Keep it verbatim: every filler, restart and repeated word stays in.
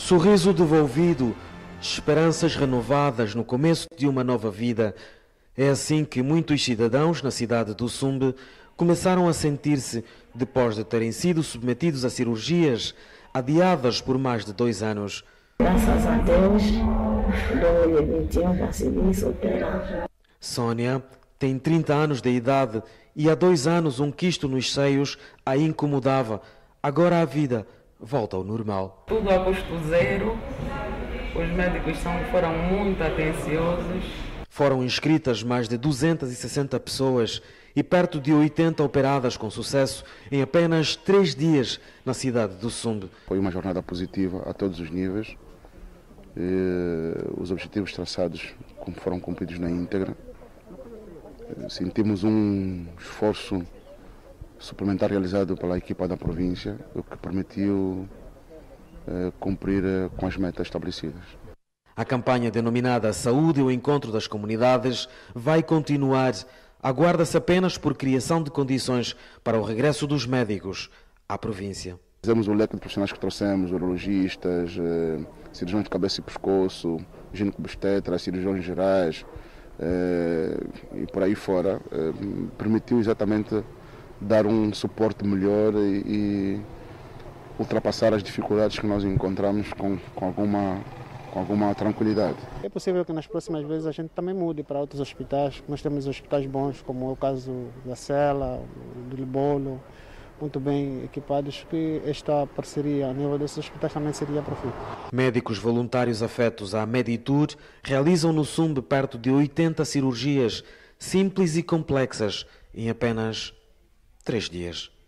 Sorriso devolvido, esperanças renovadas no começo de uma nova vida. É assim que muitos cidadãos na cidade do Sumbe começaram a sentir-se depois de terem sido submetidos a cirurgias adiadas por mais de dois anos. Graças a Deus, em dois mil e vinte e um consegui superar. Sônia tem trinta anos de idade e há dois anos um quisto nos seios a incomodava. Agora a vida volta ao normal. Tudo a custo zero, os médicos são, foram muito atenciosos. Foram inscritas mais de duzentas e sessenta pessoas e perto de oitenta operadas com sucesso em apenas três dias na cidade do Sumbe. Foi uma jornada positiva a todos os níveis. E os objetivos traçados foram cumpridos na íntegra. Sentimos um esforço suplementar realizado pela equipa da província, o que permitiu eh, cumprir eh, com as metas estabelecidas. A campanha denominada Saúde e o Encontro das Comunidades vai continuar. Aguarda-se apenas por criação de condições para o regresso dos médicos à província. Fizemos o leque de profissionais que trouxemos, urologistas, eh, cirurgiões de cabeça e pescoço, gineco-obstetras, cirurgiões gerais eh, e por aí fora. Eh, permitiu exatamente dar um suporte melhor e, e ultrapassar as dificuldades que nós encontramos com, com, alguma, com alguma tranquilidade. É possível que nas próximas vezes a gente também mude para outros hospitais. Nós temos hospitais bons, como é o caso da Sela, do Libolo, muito bem equipados, que esta parceria a nível desses hospitais também seria profícua. Médicos voluntários afetos à Meditur realizam no Sumbe perto de oitenta cirurgias simples e complexas em apenas três dias.